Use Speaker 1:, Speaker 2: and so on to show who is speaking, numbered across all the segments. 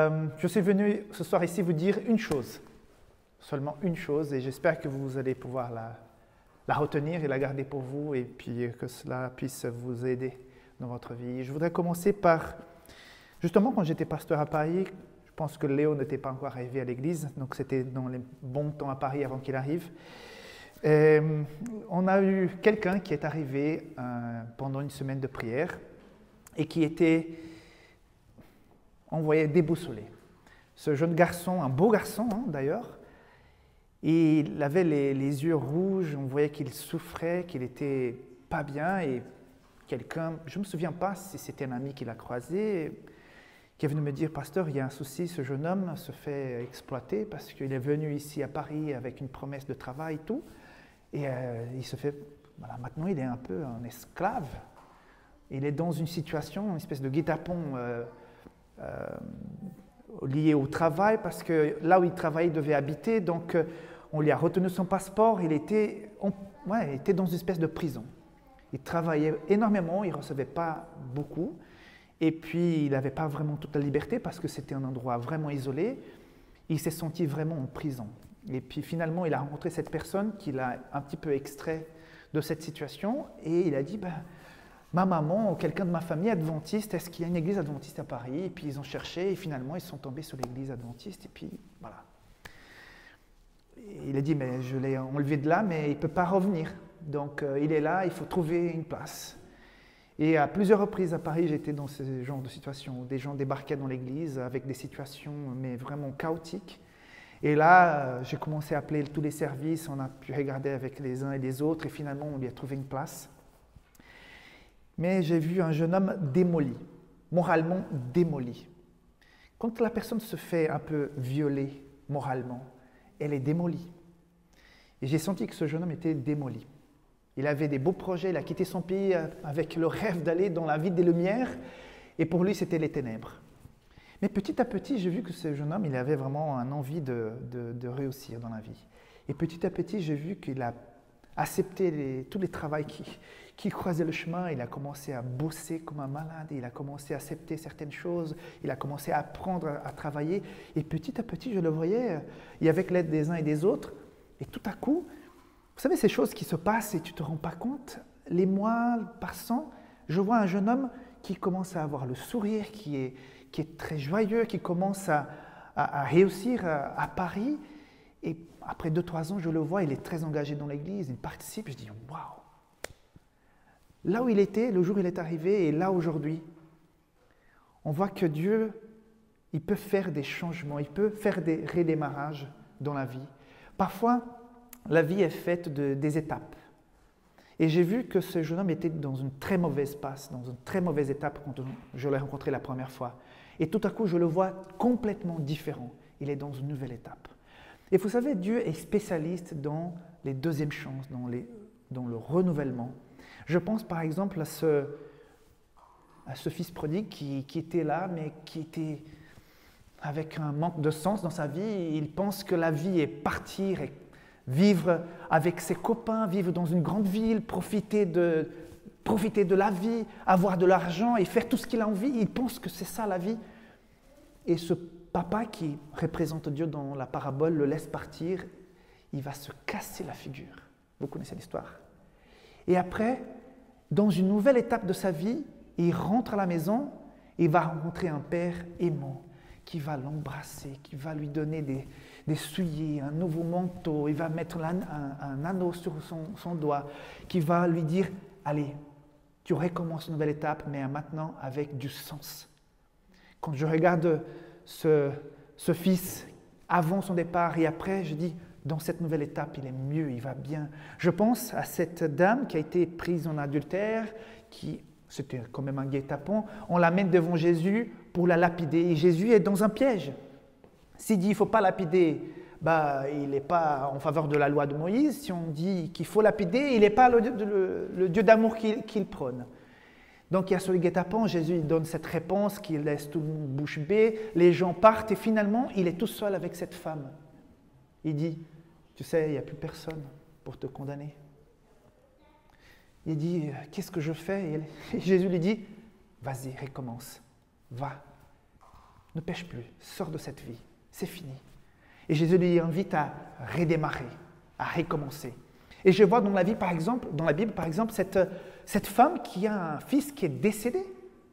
Speaker 1: Je suis venu ce soir ici vous dire une chose, seulement une chose, et j'espère que vous allez pouvoir la retenir et la garder pour vous, et puis que cela puisse vous aider dans votre vie. Je voudrais commencer par, justement quand j'étais pasteur à Paris, je pense que Léo n'était pas encore arrivé à l'église, donc c'était dans les bons temps à Paris avant qu'il arrive. Et on a eu quelqu'un qui est arrivé pendant une semaine de prière et qui était, on voyait, déboussolé. Ce jeune garçon, un beau garçon d'ailleurs, il avait les yeux rouges, on voyait qu'il souffrait, qu'il était pas bien, et quelqu'un, je ne me souviens pas si c'était un ami qui l'a croisé, qui est venu me dire « Pasteur, il y a un souci, ce jeune homme se fait exploiter parce qu'il est venu ici à Paris avec une promesse de travail et tout, et il se fait, voilà, maintenant il est un peu un esclave, il est dans une situation, une espèce de guet-apens lié au travail, parce que là où il travaillait, il devait habiter, donc on lui a retenu son passeport, il était dans une espèce de prison. Il travaillait énormément, il ne recevait pas beaucoup, et puis il n'avait pas vraiment toute la liberté parce que c'était un endroit vraiment isolé. Il s'est senti vraiment en prison. Et puis finalement, il a rencontré cette personne qui l'a un petit peu extrait de cette situation, et il a dit ma maman ou quelqu'un de ma famille adventiste, est-ce qu'il y a une église adventiste à Paris? Et puis ils ont cherché et finalement ils sont tombés sur l'église adventiste, et puis voilà. Et il a dit mais je l'ai enlevé de là, mais il ne peut pas revenir. Donc il est là, il faut trouver une place. Et à plusieurs reprises à Paris, j'étais dans ce genre de situation où des gens débarquaient dans l'église avec des situations mais vraiment chaotiques. Et là, j'ai commencé à appeler tous les services, on a pu regarder avec les uns et les autres, et finalement on lui a trouvé une place. Mais j'ai vu un jeune homme démoli, moralement démoli. Quand la personne se fait un peu violer moralement, elle est démolie. Et j'ai senti que ce jeune homme était démoli. Il avait des beaux projets, il a quitté son pays avec le rêve d'aller dans la ville des Lumières, et pour lui c'était les ténèbres. Mais petit à petit, j'ai vu que ce jeune homme, il avait vraiment une envie de réussir dans la vie. Et petit à petit, j'ai vu qu'il a accepté tous les travaux qui croisaient le chemin. Il a commencé à bosser comme un malade, il a commencé à accepter certaines choses, il a commencé à apprendre à travailler. Et petit à petit, je le voyais, et avec l'aide des uns et des autres. Et tout à coup, vous savez, ces choses qui se passent et tu ne te rends pas compte, les mois passant, je vois un jeune homme qui commence à avoir le sourire, qui est très joyeux, qui commence à réussir à Paris. Et après 2-3 ans, je le vois, il est très engagé dans l'église, il participe. Je dis « Waouh !» Là où il était, le jour où il est arrivé, et là aujourd'hui, on voit que Dieu, il peut faire des changements, il peut faire des redémarrages dans la vie. Parfois, la vie est faite des étapes. Et j'ai vu que ce jeune homme était dans une très mauvaise passe, dans une très mauvaise étape quand je l'ai rencontré la première fois. Et tout à coup, je le vois complètement différent. Il est dans une nouvelle étape. Et vous savez, Dieu est spécialiste dans les deuxièmes chances, dans le renouvellement. Je pense par exemple à ce fils prodigue qui était là, mais qui était avec un manque de sens dans sa vie. Il pense que la vie est partir et vivre avec ses copains, vivre dans une grande ville, profiter de la vie, avoir de l'argent et faire tout ce qu'il a envie. Il pense que c'est ça la vie. Et ce papa qui représente Dieu dans la parabole le laisse partir. Il va se casser la figure. Vous connaissez l'histoire. Et après, dans une nouvelle étape de sa vie, il rentre à la maison et il va rencontrer un père aimant qui va l'embrasser, qui va lui donner des souliers, un nouveau manteau, il va mettre un anneau sur son doigt, qui va lui dire « Allez, tu recommences une nouvelle étape, mais maintenant avec du sens. » Quand je regarde ce fils avant son départ et après, je dis « Dans cette nouvelle étape, il est mieux, il va bien. » Je pense à cette dame qui a été prise en adultère, c'était quand même un guet-apens, on l'amène devant Jésus pour la lapider. Et Jésus est dans un piège. S'il dit qu'il ne faut pas lapider, il n'est pas en faveur de la loi de Moïse. Si on dit qu'il faut lapider, il n'est pas le Dieu d'amour qu'il prône. Donc il y a sur le guet-apens, Jésus donne cette réponse qui laisse tout le monde bouche bée, les gens partent et finalement il est tout seul avec cette femme. Il dit, tu sais, il n'y a plus personne pour te condamner. Il dit, qu'est-ce que je fais? Et Jésus lui dit, vas-y, recommence, va. Ne pêche plus, sors de cette vie, c'est fini. Et Jésus lui invite à redémarrer, à recommencer. Et je vois dans la Bible, par exemple, cette femme qui a un fils qui est décédé.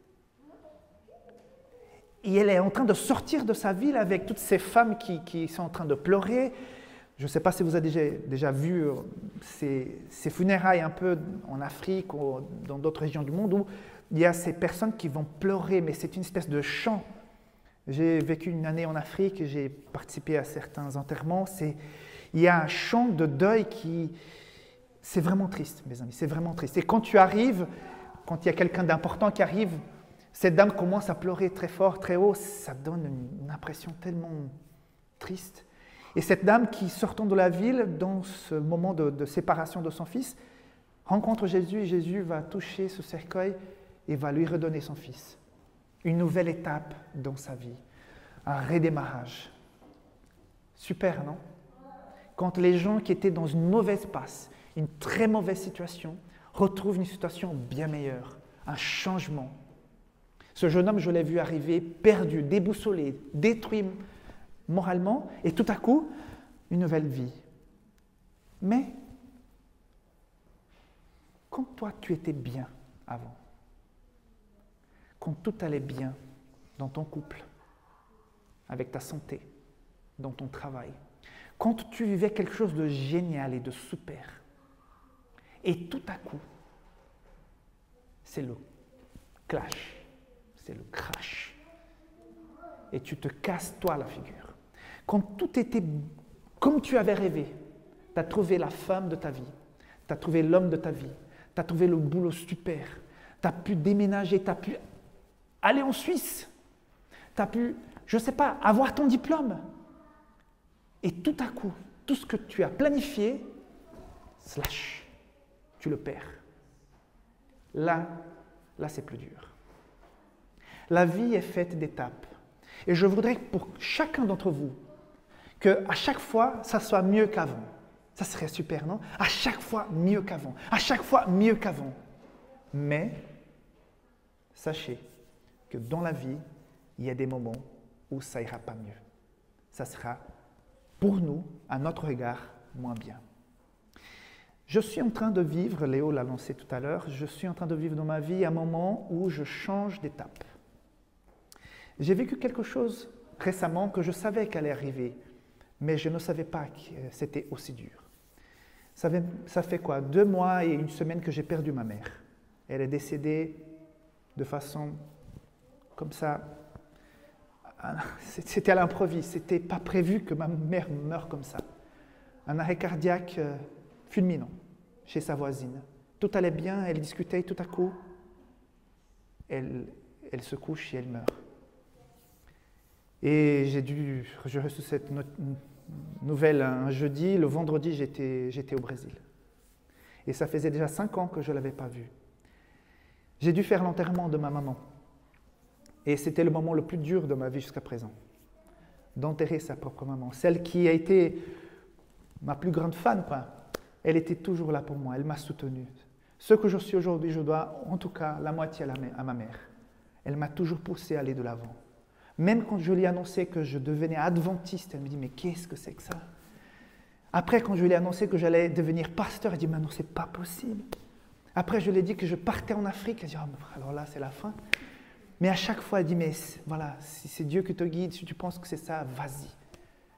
Speaker 1: Et elle est en train de sortir de sa ville avec toutes ces femmes qui sont en train de pleurer. Je ne sais pas si vous avez déjà vu ces funérailles un peu en Afrique ou dans d'autres régions du monde où il y a ces personnes qui vont pleurer, mais c'est une espèce de chant. J'ai vécu une année en Afrique, j'ai participé à certains enterrements. Il y a un chant de deuil c'est vraiment triste, mes amis, c'est vraiment triste. Et quand tu arrives, quand il y a quelqu'un d'important qui arrive, cette dame commence à pleurer très fort, très haut, ça donne une impression tellement triste. Et cette dame qui, sortant de la ville, dans ce moment de séparation de son fils, rencontre Jésus et Jésus va toucher ce cercueil et va lui redonner son fils. Une nouvelle étape dans sa vie, un redémarrage. Super, non? Quand les gens qui étaient dans une mauvaise passe, une très mauvaise situation, retrouvent une situation bien meilleure, un changement. Ce jeune homme, je l'ai vu arriver perdu, déboussolé, détruit moralement, et tout à coup, une nouvelle vie. Mais, quand toi, tu étais bien avant, quand tout allait bien dans ton couple, avec ta santé, dans ton travail, quand tu vivais quelque chose de génial et de super, et tout à coup, c'est le clash, c'est le crash, et tu te casses toi la figure. Quand tout était comme tu avais rêvé, tu as trouvé la femme de ta vie, tu as trouvé l'homme de ta vie, tu as trouvé le boulot super, tu as pu déménager, tu as pu aller en Suisse, tu as pu, je ne sais pas, avoir ton diplôme. Et tout à coup, tout ce que tu as planifié, slash, tu le perds. Là, c'est plus dur. La vie est faite d'étapes. Et je voudrais pour chacun d'entre vous, qu'à chaque fois, ça soit mieux qu'avant. Ça serait super, non? À chaque fois, mieux qu'avant. À chaque fois, mieux qu'avant. Mais, sachez que dans la vie, il y a des moments où ça ira pas mieux. Ça sera, pour nous, à notre regard, moins bien. Je suis en train de vivre, Léo l'a lancé tout à l'heure, je suis en train de vivre dans ma vie un moment où je change d'étape. J'ai vécu quelque chose récemment que je savais qu'elle allait arriver, mais je ne savais pas que c'était aussi dur. Ça fait quoi? 2 mois et 1 semaine que j'ai perdu ma mère. Elle est décédée de façon comme ça. C'était à l'improviste, c'était pas prévu que ma mère meure comme ça. Un arrêt cardiaque fulminant chez sa voisine. Tout allait bien, elle discutait, tout à coup, elle se couche et elle meurt. Et j'ai reçu cette nouvelle un jeudi, le vendredi j'étais au Brésil. Et ça faisait déjà 5 ans que je ne l'avais pas vue. J'ai dû faire l'enterrement de ma maman. Et c'était le moment le plus dur de ma vie jusqu'à présent. D'enterrer sa propre maman. Celle qui a été ma plus grande fan, quoi. Elle était toujours là pour moi, elle m'a soutenu. Ce que je suis aujourd'hui, je dois en tout cas la moitié à ma mère. Elle m'a toujours poussé à aller de l'avant. Même quand je lui ai annoncé que je devenais adventiste, elle me dit « mais qu'est-ce que c'est que ça ?» Après, quand je lui ai annoncé que j'allais devenir pasteur, elle dit « mais non, c'est pas possible. » Après, je lui ai dit que je partais en Afrique, elle dit « oh, alors là, c'est la fin. » Mais à chaque fois, elle dit « mais voilà, si c'est Dieu qui te guide, si tu penses que c'est ça, vas-y, vas-y. »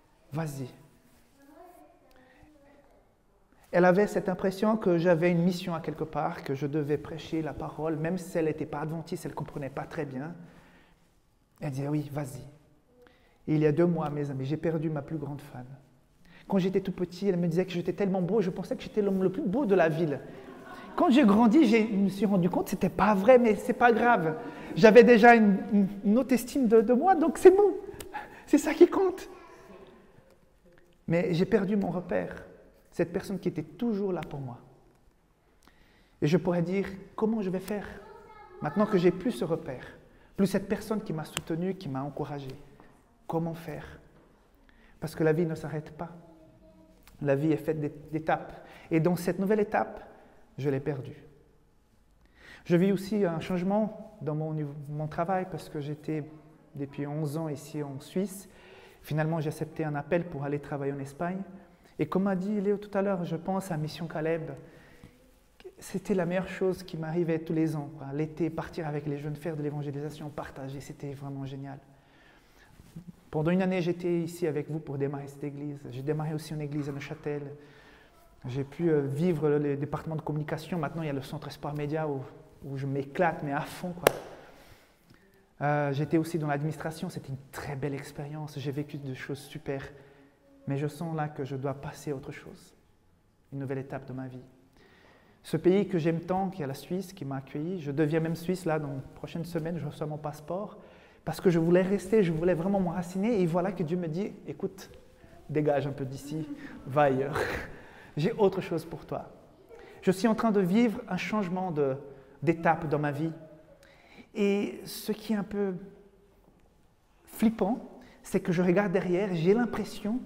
Speaker 1: Elle avait cette impression que j'avais une mission à quelque part, que je devais prêcher la parole, même si elle n'était pas adventiste, elle ne comprenait pas très bien. Elle disait, oui, vas-y. Et il y a 2 mois, mes amis, j'ai perdu ma plus grande fan. Quand j'étais tout petit, elle me disait que j'étais tellement beau, je pensais que j'étais l'homme le plus beau de la ville. Quand j'ai grandi, je me suis rendu compte que ce n'était pas vrai, mais ce n'est pas grave. J'avais déjà une haute estime de moi, donc c'est bon. C'est ça qui compte. Mais j'ai perdu mon repère, cette personne qui était toujours là pour moi. Et je pourrais dire, comment je vais faire maintenant que j'ai plus ce repère, plus cette personne qui m'a soutenu, qui m'a encouragé. Comment faire? Parce que la vie ne s'arrête pas. La vie est faite d'étapes. Et dans cette nouvelle étape, je l'ai perdue. Je vis aussi un changement dans mon travail parce que j'étais depuis 11 ans ici en Suisse. Finalement, j'ai accepté un appel pour aller travailler en Espagne. Et comme a dit Léo tout à l'heure, je pense à Mission Caleb. C'était la meilleure chose qui m'arrivait tous les ans. L'été, partir avec les jeunes, faire de l'évangélisation, partager, c'était vraiment génial. Pendant une année, j'étais ici avec vous pour démarrer cette église. J'ai démarré aussi une église à Neuchâtel. J'ai pu vivre le département de communication. Maintenant, il y a le centre Espoir Média où je m'éclate, mais à fond, quoi. J'étais aussi dans l'administration. C'était une très belle expérience. J'ai vécu des choses super. Mais je sens là que je dois passer à autre chose. Une nouvelle étape de ma vie. Ce pays que j'aime tant, qui est la Suisse, qui m'a accueilli, je deviens même Suisse là, dans les prochaines semaines, je reçois mon passeport, parce que je voulais rester, je voulais vraiment m'enraciner, et voilà que Dieu me dit, écoute, dégage un peu d'ici, va ailleurs, j'ai autre chose pour toi. Je suis en train de vivre un changement d'étape dans ma vie, et ce qui est un peu flippant, c'est que je regarde derrière, j'ai l'impression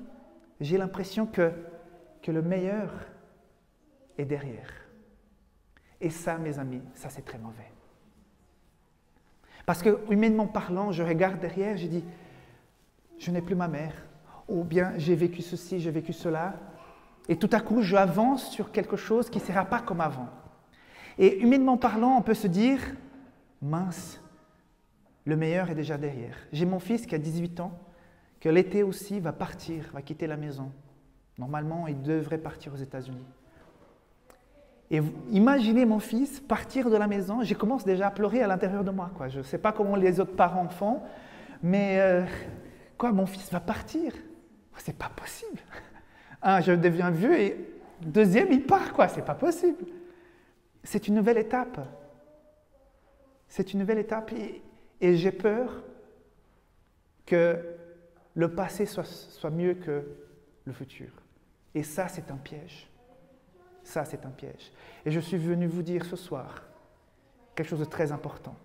Speaker 1: que le meilleur est derrière. Et ça, mes amis, ça c'est très mauvais. Parce que, humainement parlant, je regarde derrière, je dis, je n'ai plus ma mère, ou bien j'ai vécu ceci, j'ai vécu cela, et tout à coup, j'avance sur quelque chose qui ne sera pas comme avant. Et humainement parlant, on peut se dire, mince, le meilleur est déjà derrière. J'ai mon fils qui a 18 ans, que l'été aussi va partir, va quitter la maison. Normalement, il devrait partir aux États-Unis. Et imaginez mon fils partir de la maison, je commence déjà à pleurer à l'intérieur de moi. Je ne sais pas comment les autres parents font, mais mon fils va partir. C'est pas possible. Un, je deviens vieux et deuxième, il part. C'est pas possible. C'est une nouvelle étape. C'est une nouvelle étape et j'ai peur que le passé soit mieux que le futur. Et ça, c'est un piège. Ça, c'est un piège. Et je suis venu vous dire ce soir quelque chose de très important.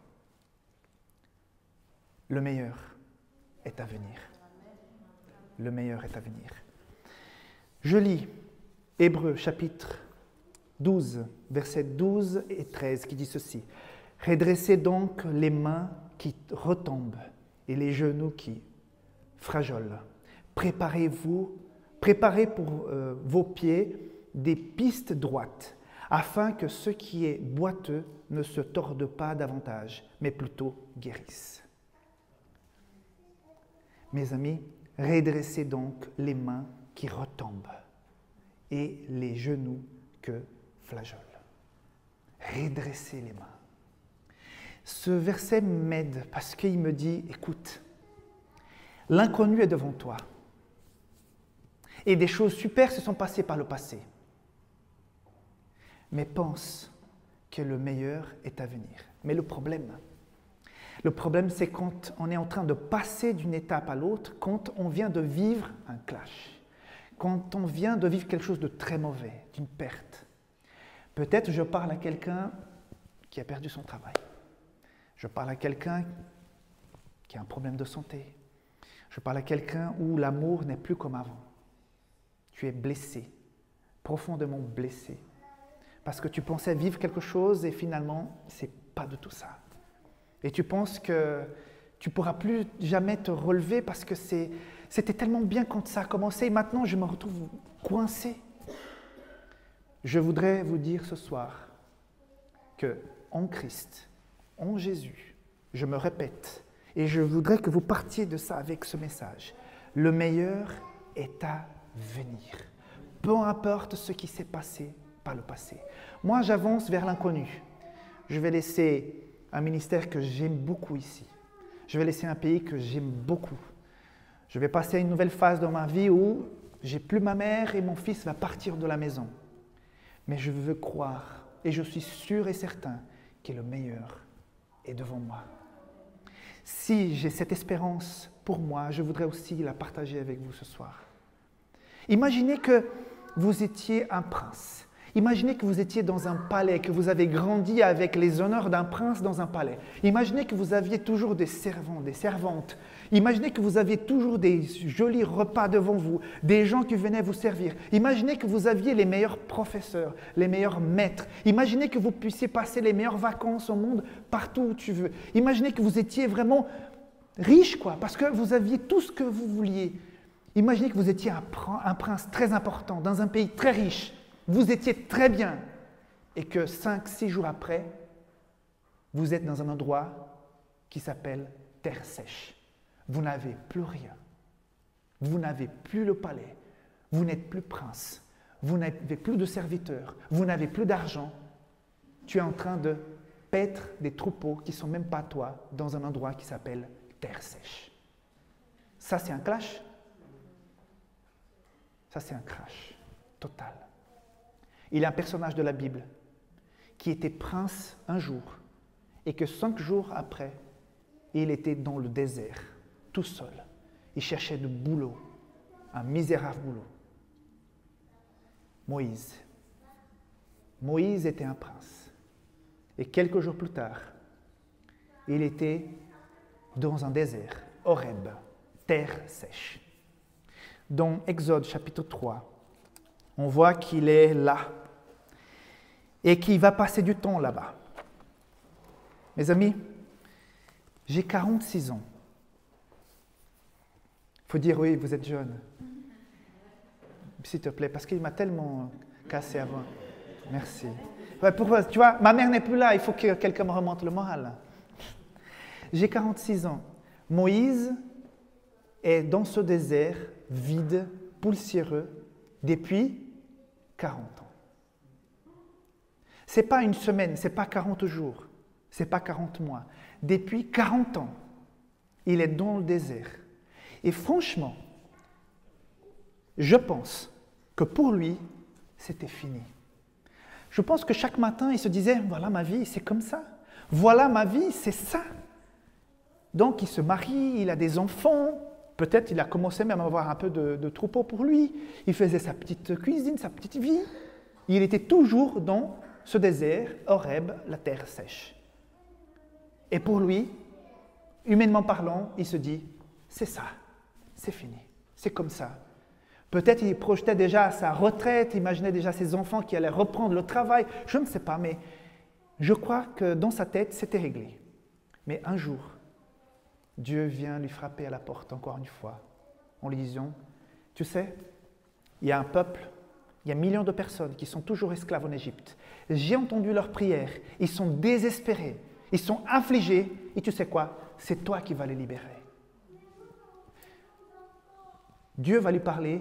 Speaker 1: Le meilleur est à venir. Le meilleur est à venir. Je lis Hébreux chapitre 12, versets 12 et 13 qui dit ceci. « Redressez donc les mains qui retombent et les genoux qui frajolent. Préparez pour vos pieds des pistes droites, afin que ce qui est boiteux ne se torde pas davantage, mais plutôt guérisse. » Mes amis, redressez donc les mains qui retombent et les genoux que flageolent. Redressez les mains. Ce verset m'aide parce qu'il me dit, écoute, l'inconnu est devant toi. Et des choses super se sont passées par le passé. Mais pense que le meilleur est à venir. Mais le problème, c'est quand on est en train de passer d'une étape à l'autre, quand on vient de vivre un clash, quand on vient de vivre quelque chose de très mauvais, d'une perte. Peut-être je parle à quelqu'un qui a perdu son travail. Je parle à quelqu'un qui a un problème de santé. Je parle à quelqu'un où l'amour n'est plus comme avant. Tu es blessé, profondément blessé. Parce que tu pensais vivre quelque chose et finalement, ce n'est pas du tout ça. Et tu penses que tu ne pourras plus jamais te relever parce que c'était tellement bien quand ça a commencé et maintenant je me retrouve coincé. Je voudrais vous dire ce soir que en Christ, en Jésus, je me répète et je voudrais que vous partiez de ça avec ce message. Le meilleur est à venir. Peu importe ce qui s'est passé par le passé. Moi, j'avance vers l'inconnu. Je vais laisser un ministère que j'aime beaucoup ici. Je vais laisser un pays que j'aime beaucoup. Je vais passer à une nouvelle phase dans ma vie où j'ai plus ma mère et mon fils va partir de la maison. Mais je veux croire et je suis sûr et certain que le meilleur est devant moi. Si j'ai cette espérance pour moi, je voudrais aussi la partager avec vous ce soir. Imaginez que vous étiez un prince. Imaginez que vous étiez dans un palais, que vous avez grandi avec les honneurs d'un prince dans un palais. Imaginez que vous aviez toujours des servants, des servantes. Imaginez que vous aviez toujours des jolis repas devant vous, des gens qui venaient vous servir. Imaginez que vous aviez les meilleurs professeurs, les meilleurs maîtres. Imaginez que vous puissiez passer les meilleures vacances au monde partout où tu veux. Imaginez que vous étiez vraiment riche, quoi, parce que vous aviez tout ce que vous vouliez. Imaginez que vous étiez un prince très important dans un pays très riche. Vous étiez très bien. Et que 5-6 jours après, vous êtes dans un endroit qui s'appelle terre sèche. Vous n'avez plus rien. Vous n'avez plus le palais. Vous n'êtes plus prince. Vous n'avez plus de serviteurs. Vous n'avez plus d'argent. Tu es en train de paître des troupeaux qui ne sont même pas toi dans un endroit qui s'appelle terre sèche. Ça, c'est un clash. Ça, c'est un crash total. Il y a un personnage de la Bible qui était prince un jour et que 5 jours après, il était dans le désert, tout seul. Il cherchait du boulot, un misérable boulot. Moïse. Moïse était un prince. Et quelques jours plus tard, il était dans un désert, Horeb, terre sèche. Dans Exode chapitre 3, on voit qu'il est là et qu'il va passer du temps là-bas. Mes amis, j'ai 46 ans. Il faut dire oui, vous êtes jeune. S'il te plaît, parce qu'il m'a tellement cassé avant. Merci. Ouais, pourquoi, tu vois, ma mère n'est plus là, il faut que quelqu'un me remonte le moral. J'ai 46 ans. Moïse est dans ce désert vide, poussiéreux, depuis 40 ans. Ce n'est pas une semaine, ce n'est pas 40 jours, ce n'est pas 40 mois. Depuis 40 ans, il est dans le désert. Et franchement, je pense que pour lui, c'était fini. Je pense que chaque matin, il se disait, voilà ma vie, c'est comme ça. Voilà ma vie, c'est ça. Donc, il se marie, il a des enfants. Peut-être il a commencé même à avoir un peu de troupeau pour lui. Il faisait sa petite cuisine, sa petite vie. Il était toujours dans ce désert, Horeb, la terre sèche. Et pour lui, humainement parlant, il se dit, c'est ça, c'est fini, c'est comme ça. Peut-être il projetait déjà sa retraite, imaginait déjà ses enfants qui allaient reprendre le travail. Je ne sais pas, mais je crois que dans sa tête, c'était réglé. Mais un jour, Dieu vient lui frapper à la porte, encore une fois, en lui disant, tu sais, il y a un peuple, il y a millions de personnes qui sont toujours esclaves en Égypte. J'ai entendu leurs prières, ils sont désespérés, ils sont affligés, et tu sais quoi, c'est toi qui vas les libérer. Dieu va lui parler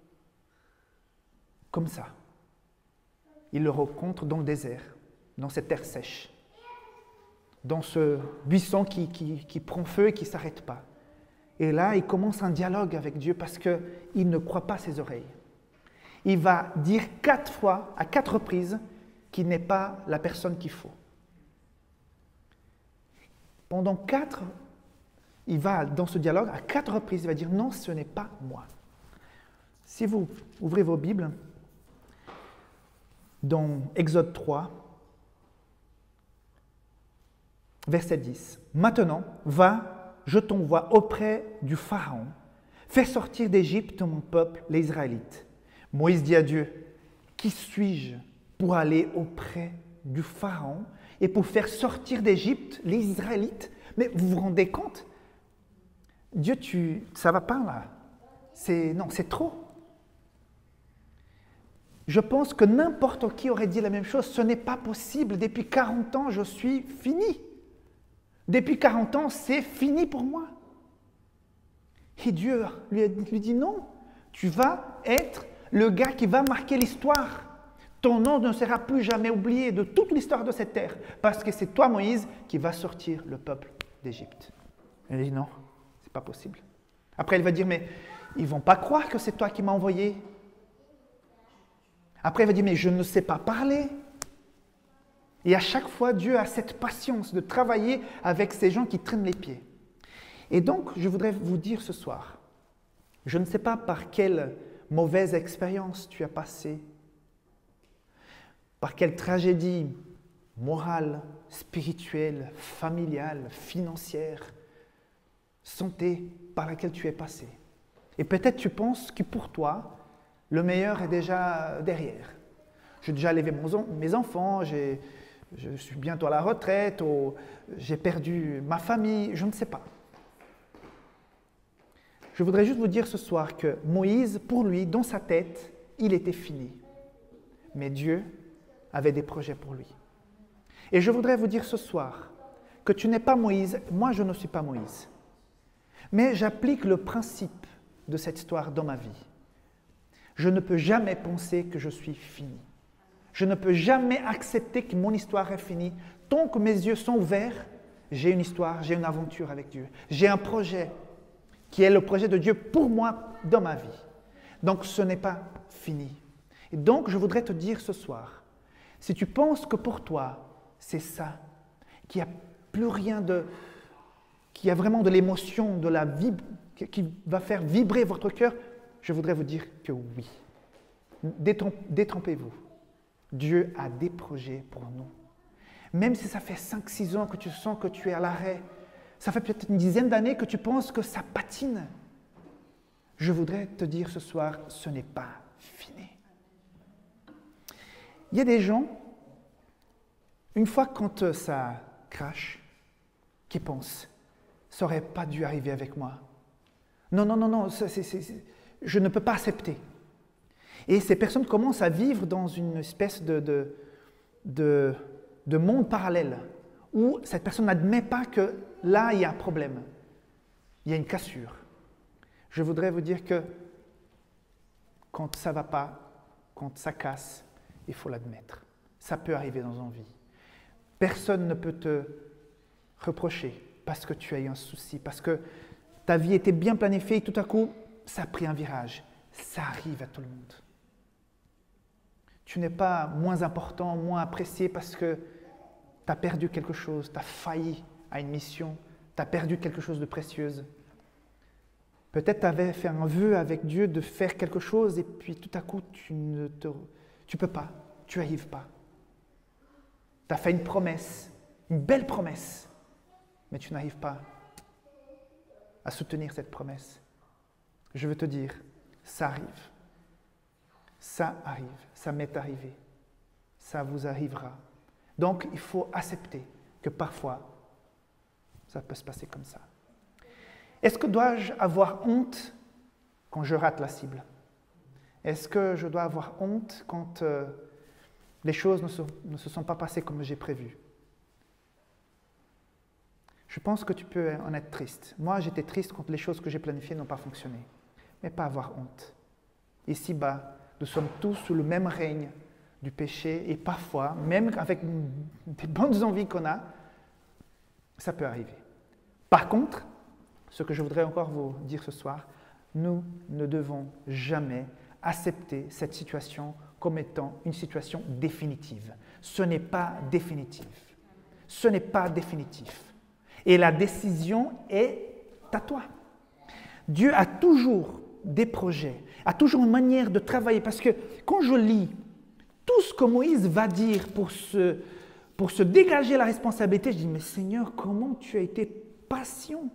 Speaker 1: comme ça. Il le rencontre dans le désert, dans cette terre sèche, dans ce buisson qui prend feu et qui ne s'arrête pas. Et là, il commence un dialogue avec Dieu parce qu'il ne croit pas ses oreilles. Il va dire 4 fois, à 4 reprises, qu'il n'est pas la personne qu'il faut. Pendant 4, il va dans ce dialogue, à 4 reprises, il va dire non, ce n'est pas moi. Si vous ouvrez vos Bibles, dans Exode 3, verset 10. Maintenant, va, je t'envoie auprès du Pharaon, fais sortir d'Égypte mon peuple, les Israélites. Moïse dit à Dieu, qui suis-je pour aller auprès du Pharaon et pour faire sortir d'Égypte les Israélites? Mais vous vous rendez compte? Dieu, ça ne va pas là. Non, c'est trop. Je pense que n'importe qui aurait dit la même chose. Ce n'est pas possible. Depuis 40 ans, je suis fini. Depuis 40 ans, c'est fini pour moi. Et Dieu lui dit non, tu vas être le gars qui va marquer l'histoire. Ton nom ne sera plus jamais oublié de toute l'histoire de cette terre, parce que c'est toi, Moïse, qui va sortir le peuple d'Égypte. Il dit non, c'est pas possible. Après, il va dire, mais ils ne vont pas croire que c'est toi qui m'as envoyé. Après, il va dire, mais je ne sais pas parler. Et à chaque fois, Dieu a cette patience de travailler avec ces gens qui traînent les pieds. Et donc, je voudrais vous dire ce soir, je ne sais pas par quelle mauvaise expérience tu as passé, par quelle tragédie morale, spirituelle, familiale, financière, santé par laquelle tu es passé. Et peut-être tu penses que pour toi, le meilleur est déjà derrière. J'ai déjà élevé mes enfants, je suis bientôt à la retraite, j'ai perdu ma famille, je ne sais pas. je voudrais juste vous dire ce soir que Moïse, pour lui, dans sa tête, il était fini. Mais Dieu avait des projets pour lui. Et je voudrais vous dire ce soir que tu n'es pas Moïse, moi je ne suis pas Moïse. Mais j'applique le principe de cette histoire dans ma vie. Je ne peux jamais penser que je suis fini. Je ne peux jamais accepter que mon histoire est finie. Tant que mes yeux sont ouverts, j'ai une histoire, j'ai une aventure avec Dieu. J'ai un projet qui est le projet de Dieu pour moi dans ma vie. Donc ce n'est pas fini. Et donc je voudrais te dire ce soir, si tu penses que pour toi c'est ça, qu'il n'y a plus rien qu'il y a vraiment de l'émotion, de la vie qui va faire vibrer votre cœur, je voudrais vous dire que oui. Détrompez-vous. Dieu a des projets pour nous. Même si ça fait 5-6 ans que tu sens que tu es à l'arrêt, ça fait peut-être une dizaine d'années que tu penses que ça patine, je voudrais te dire ce soir, ce n'est pas fini. Il y a des gens, une fois quand ça crache, qui pensent, ça n'aurait pas dû arriver avec moi. Non, je ne peux pas accepter. Et ces personnes commencent à vivre dans une espèce de monde parallèle où cette personne n'admet pas que là, il y a un problème. Il y a une cassure. Je voudrais vous dire que quand ça ne va pas, quand ça casse, il faut l'admettre. Ça peut arriver dans une vie. Personne ne peut te reprocher parce que tu as eu un souci, parce que ta vie était bien planifiée et tout à coup, ça a pris un virage. Ça arrive à tout le monde. Tu n'es pas moins important, moins apprécié parce que tu as perdu quelque chose, tu as failli à une mission, tu as perdu quelque chose de précieux. Peut-être tu avais fait un vœu avec Dieu de faire quelque chose et puis tout à coup, tu ne peux pas, tu n'y arrives pas. Tu as fait une promesse, une belle promesse, mais tu n'arrives pas à soutenir cette promesse. Je veux te dire, ça arrive. Ça arrive, ça m'est arrivé, ça vous arrivera. Donc, il faut accepter que parfois, ça peut se passer comme ça. Est-ce que dois-je avoir honte quand je rate la cible? Est-ce que je dois avoir honte quand les choses ne se sont pas passées comme j'ai prévu? Je pense que tu peux en être triste. Moi, j'étais triste quand les choses que j'ai planifiées n'ont pas fonctionné. Mais pas avoir honte. Ici-bas, nous sommes tous sous le même règne du péché et parfois, même avec des bonnes envies qu'on a, ça peut arriver. Par contre, ce que je voudrais encore vous dire ce soir, nous ne devons jamais accepter cette situation comme étant une situation définitive. Ce n'est pas définitif. Ce n'est pas définitif. Et la décision est à toi. Dieu a toujours des projets, a toujours une manière de travailler. Parce que quand je lis tout ce que Moïse va dire pour se dégager la responsabilité, je dis, mais Seigneur, comment tu as été patient?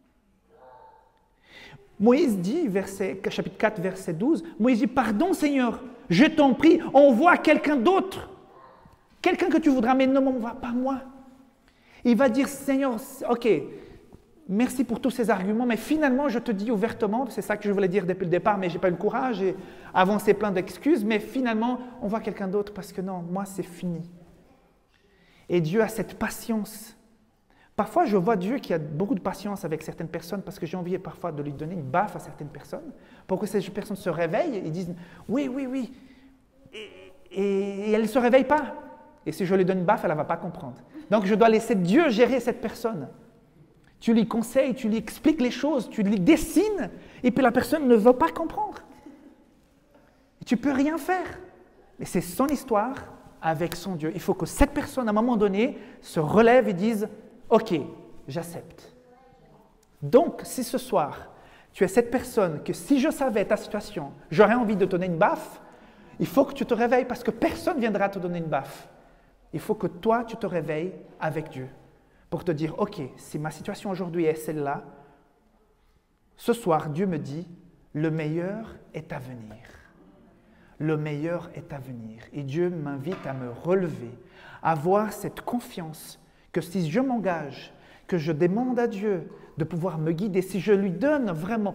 Speaker 1: Moïse dit, chapitre 4, verset 12, Moïse dit, pardon Seigneur, je t'en prie, envoie quelqu'un d'autre. Quelqu'un que tu voudras, mais ne m'envoie pas moi. Il va dire, Seigneur, ok, merci pour tous ces arguments, mais finalement, je te dis ouvertement, c'est ça que je voulais dire depuis le départ, mais je n'ai pas eu le courage et avancé plein d'excuses, mais finalement, on voit quelqu'un d'autre parce que non, moi, c'est fini. Et Dieu a cette patience. Parfois, je vois Dieu qui a beaucoup de patience avec certaines personnes parce que j'ai envie parfois de lui donner une baffe à certaines personnes pour que ces personnes se réveillent et disent « oui, oui, oui ». Et elle ne se réveille pas. Et si je lui donne une baffe, elle ne va pas comprendre. Donc, je dois laisser Dieu gérer cette personne. Tu lui conseilles, tu lui expliques les choses, tu lui dessines, et puis la personne ne veut pas comprendre. Et tu ne peux rien faire. Mais c'est son histoire avec son Dieu. Il faut que cette personne, à un moment donné, se relève et dise « Ok, j'accepte ». Donc, si ce soir, tu es cette personne que si je savais ta situation, j'aurais envie de te donner une baffe, il faut que tu te réveilles parce que personne ne viendra te donner une baffe. Il faut que toi, tu te réveilles avec Dieu pour te dire, ok, si ma situation aujourd'hui est celle-là, ce soir, Dieu me dit, le meilleur est à venir. Le meilleur est à venir. Et Dieu m'invite à me relever, à avoir cette confiance que si je m'engage, que je demande à Dieu de pouvoir me guider, si je lui donne vraiment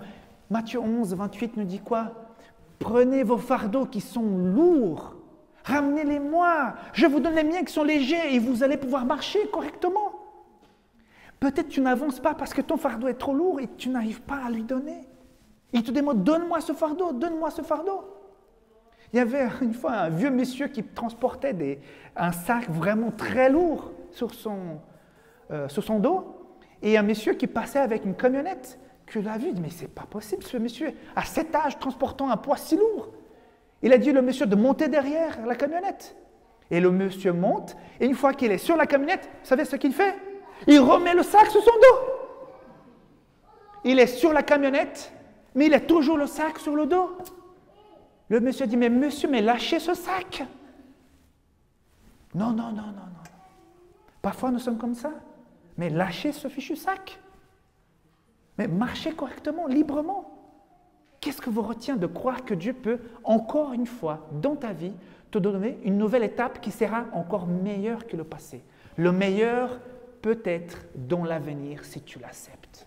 Speaker 1: Matthieu 11, 28 nous dit quoi? Prenez vos fardeaux qui sont lourds, ramenez-les-moi, je vous donne les miens qui sont légers et vous allez pouvoir marcher correctement. Peut-être tu n'avances pas parce que ton fardeau est trop lourd et tu n'arrives pas à lui donner. Il te demande, donne-moi ce fardeau, donne-moi ce fardeau. Il y avait une fois un vieux monsieur qui transportait un sac vraiment très lourd sur son dos et un monsieur qui passait avec une camionnette que l'a vu, il dit, mais c'est pas possible ce monsieur, à cet âge, transportant un poids si lourd. Il a dit au monsieur de monter derrière la camionnette. Et le monsieur monte, et une fois qu'il est sur la camionnette, vous savez ce qu'il fait? Il remet le sac sur son dos. Il est sur la camionnette, mais il a toujours le sac sur le dos. Le monsieur dit, mais monsieur, mais lâchez ce sac. Non, non, non, non, non. Parfois nous sommes comme ça. Mais lâchez ce fichu sac. Mais marchez correctement, librement. Qu'est-ce que vous retient de croire que Dieu peut, encore une fois, dans ta vie, te donner une nouvelle étape qui sera encore meilleure que le passé? Le meilleur peut être dans l'avenir si tu l'acceptes.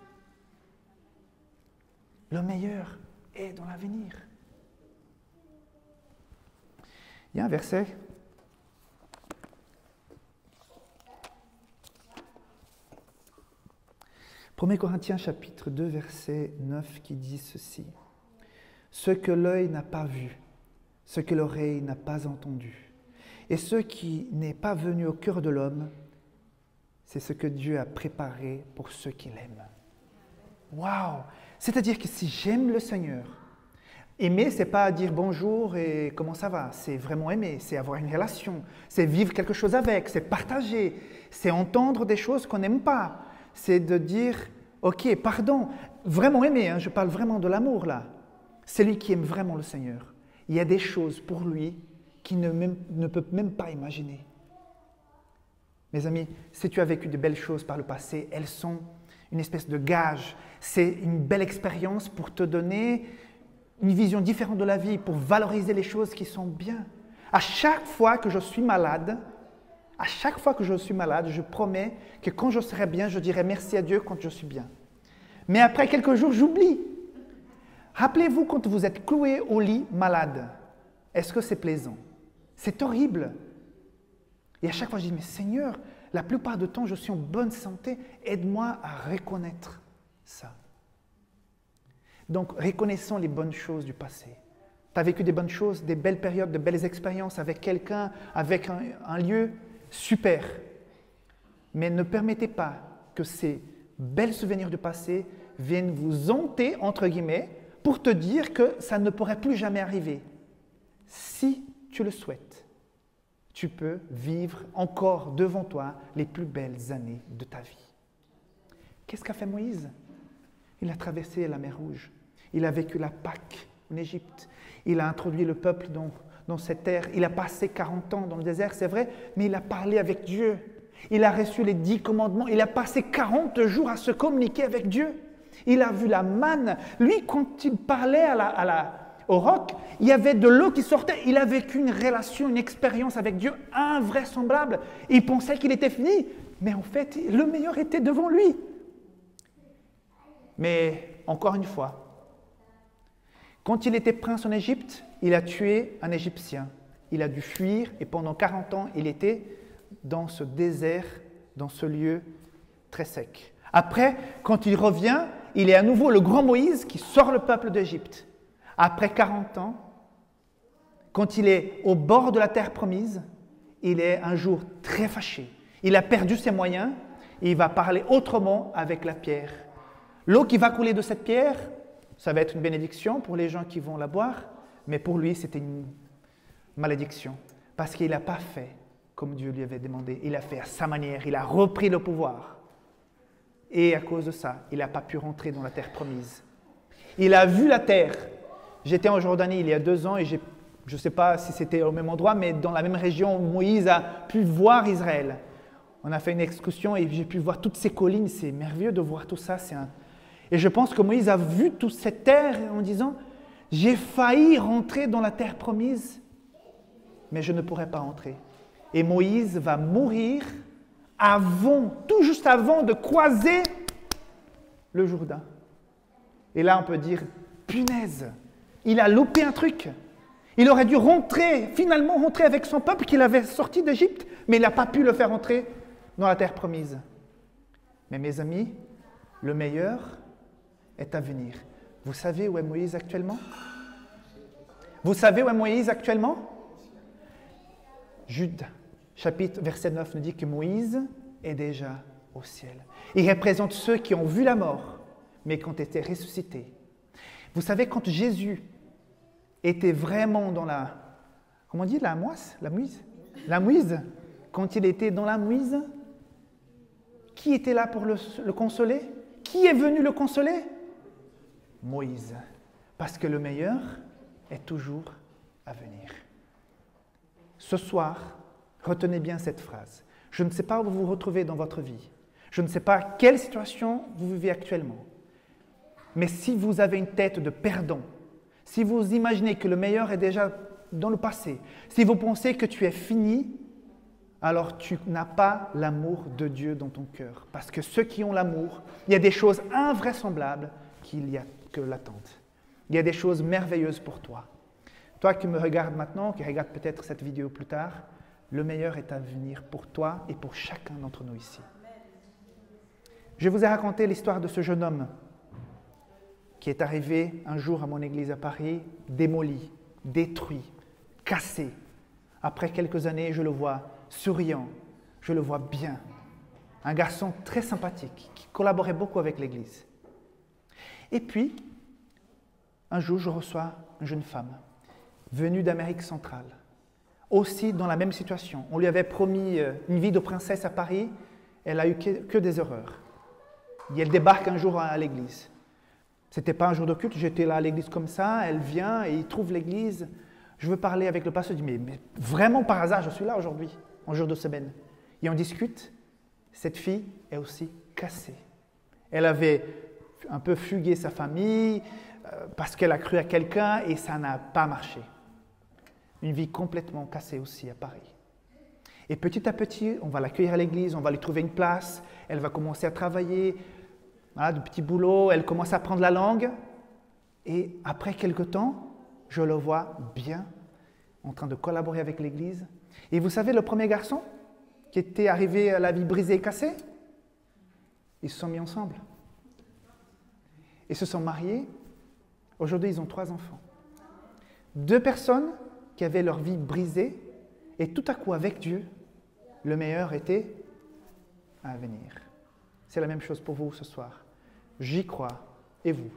Speaker 1: Le meilleur est dans l'avenir. Il y a un verset. 1 Corinthiens chapitre 2, verset 9 qui dit ceci. « Ce que l'œil n'a pas vu, ce que l'oreille n'a pas entendu, et ce qui n'est pas venu au cœur de l'homme, c'est ce que Dieu a préparé pour ceux qui l'aiment. » Waouh! C'est-à-dire que si j'aime le Seigneur, aimer, ce n'est pas dire bonjour et comment ça va, c'est vraiment aimer, c'est avoir une relation, c'est vivre quelque chose avec, c'est partager, c'est entendre des choses qu'on n'aime pas. C'est de dire, ok, pardon, vraiment aimer, hein, je parle vraiment de l'amour là. C'est lui qui aime vraiment le Seigneur. Il y a des choses pour lui qu'il ne peut même pas imaginer. Mes amis, si tu as vécu de belles choses par le passé, elles sont une espèce de gage. C'est une belle expérience pour te donner une vision différente de la vie, pour valoriser les choses qui sont bien. À chaque fois que je suis malade, je promets que quand je serai bien, je dirai merci à Dieu quand je suis bien. Mais après quelques jours, j'oublie. Rappelez-vous quand vous êtes cloué au lit malade. Est-ce que c'est plaisant? C'est horrible. Et à chaque fois, je dis, mais Seigneur, la plupart du temps, je suis en bonne santé. Aide-moi à reconnaître ça. Donc, reconnaissons les bonnes choses du passé. Tu as vécu des bonnes choses, des belles périodes, de belles expériences avec quelqu'un, avec un lieu. Super. Mais ne permettez pas que ces bels souvenirs du passé viennent vous hanter, entre guillemets, pour te dire que ça ne pourrait plus jamais arriver. Si tu le souhaites, tu peux vivre encore devant toi les plus belles années de ta vie. Qu'est-ce qu'a fait Moïse? Il a traversé la mer Rouge. Il a vécu la Pâque en Égypte. Il a introduit le peuple dans cette terre. Il a passé 40 ans dans le désert, c'est vrai, mais il a parlé avec Dieu. Il a reçu les 10 commandements. Il a passé 40 jours à se communiquer avec Dieu. Il a vu la manne. Lui, quand il parlait au roc, il y avait de l'eau qui sortait. Il a vécu une relation, une expérience avec Dieu invraisemblable. Il pensait qu'il était fini, mais en fait, le meilleur était devant lui. Mais encore une fois, quand il était prince en Égypte, il a tué un Égyptien. Il a dû fuir et pendant 40 ans, il était dans ce désert, dans ce lieu très sec. Après, quand il revient, il est à nouveau le grand Moïse qui sort le peuple d'Égypte. Après 40 ans, quand il est au bord de la terre promise, il est un jour très fâché. Il a perdu ses moyens et il va parler autrement avec la pierre. L'eau qui va couler de cette pierre, ça va être une bénédiction pour les gens qui vont la boire, mais pour lui, c'était une malédiction parce qu'il n'a pas fait comme Dieu lui avait demandé. Il a fait à sa manière, il a repris le pouvoir. Et à cause de ça, il n'a pas pu rentrer dans la terre promise. Il a vu la terre. J'étais en Jordanie il y a 2 ans et je ne sais pas si c'était au même endroit, mais dans la même région où Moïse a pu voir Israël. On a fait une excursion et j'ai pu voir toutes ces collines. C'est merveilleux de voir tout ça. Et je pense que Moïse a vu toute cette terre en disant « J'ai failli rentrer dans la terre promise, mais je ne pourrai pas entrer. » Et Moïse va mourir tout juste avant de croiser le Jourdain. Et là, on peut dire, punaise, il a loupé un truc. Il aurait dû finalement rentrer avec son peuple qu'il avait sorti d'Égypte, mais il n'a pas pu le faire rentrer dans la terre promise. Mais mes amis, le meilleur est à venir. Vous savez où est Moïse actuellement? Vous savez où est Moïse actuellement? Jude, chapitre, verset 9, nous dit que Moïse est déjà au ciel. Il représente ceux qui ont vu la mort, mais qui ont été ressuscités. Vous savez, quand Jésus était vraiment dans la... Comment on dit? La moisse? La mouise? La mouise? Quand il était dans la mouise, qui était là pour le consoler? Qui est venu le consoler? Moïse. Parce que le meilleur est toujours à venir. Ce soir, retenez bien cette phrase. Je ne sais pas où vous vous retrouvez dans votre vie. Je ne sais pas quelle situation vous vivez actuellement. Mais si vous avez une tête de perdant, si vous imaginez que le meilleur est déjà dans le passé, si vous pensez que tu es fini, alors tu n'as pas l'amour de Dieu dans ton cœur. Parce que ceux qui ont l'amour, il y a des choses invraisemblables que l'attendent. Il y a des choses merveilleuses pour toi. Toi qui me regardes maintenant, qui regarde peut-être cette vidéo plus tard, le meilleur est à venir pour toi et pour chacun d'entre nous ici. Je vous ai raconté l'histoire de ce jeune homme qui est arrivé un jour à mon église à Paris, démoli, détruit, cassé. Après quelques années, je le vois souriant, je le vois bien. Un garçon très sympathique qui collaborait beaucoup avec l'église. Et puis, un jour, je reçois une jeune femme venue d'Amérique centrale, aussi dans la même situation. On lui avait promis une vie de princesse à Paris, elle a eu que des horreurs. Et elle débarque un jour à l'église. Ce n'était pas un jour de culte, j'étais là à l'église comme ça, elle vient et il trouve l'église. Je veux parler avec le pasteur, je dis, mais vraiment par hasard, je suis là aujourd'hui, en jour de semaine. Et on discute, cette fille est aussi cassée. Elle avait un peu fugué sa famille parce qu'elle a cru à quelqu'un et ça n'a pas marché. Une vie complètement cassée aussi à Paris. Et petit à petit, on va l'accueillir à l'église, on va lui trouver une place, elle va commencer à travailler, voilà, de petits boulots, elle commence à apprendre la langue. Et après quelque temps, je le vois bien en train de collaborer avec l'église. Et vous savez, le premier garçon qui était arrivé à la vie brisée et cassée, ils se sont mis ensemble. Ils se sont mariés. Aujourd'hui, ils ont 3 enfants. 2 personnes qui avaient leur vie brisée et tout à coup, avec Dieu, le meilleur était à venir. C'est la même chose pour vous ce soir. J'y crois. Et vous?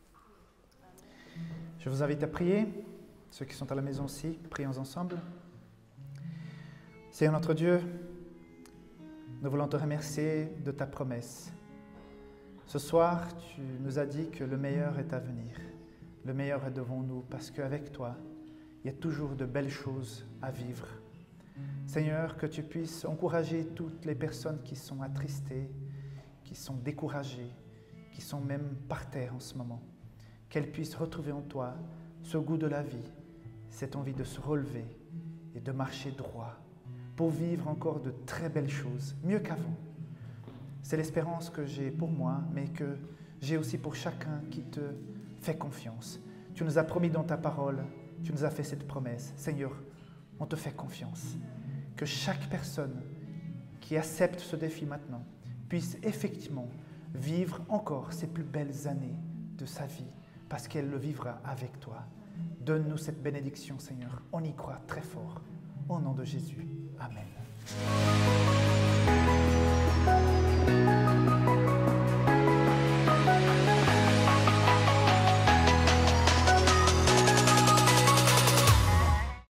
Speaker 1: Je vous invite à prier. Ceux qui sont à la maison aussi, prions ensemble. Seigneur notre Dieu, nous voulons te remercier de ta promesse. Ce soir, tu nous as dit que le meilleur est à venir. Le meilleur est devant nous parce qu'avec toi, il y a toujours de belles choses à vivre. Seigneur, que tu puisses encourager toutes les personnes qui sont attristées, qui sont découragées, qui sont même par terre en ce moment. Qu'elles puissent retrouver en toi ce goût de la vie, cette envie de se relever et de marcher droit pour vivre encore de très belles choses, mieux qu'avant. C'est l'espérance que j'ai pour moi, mais que j'ai aussi pour chacun qui te fait confiance. Tu nous as promis dans ta parole, tu nous as fait cette promesse. Seigneur, on te fait confiance. Que chaque personne qui accepte ce défi maintenant puisse effectivement vivre encore ses plus belles années de sa vie, parce qu'elle le vivra avec toi. Donne-nous cette bénédiction, Seigneur. On y croit très fort. Au nom de Jésus. Amen.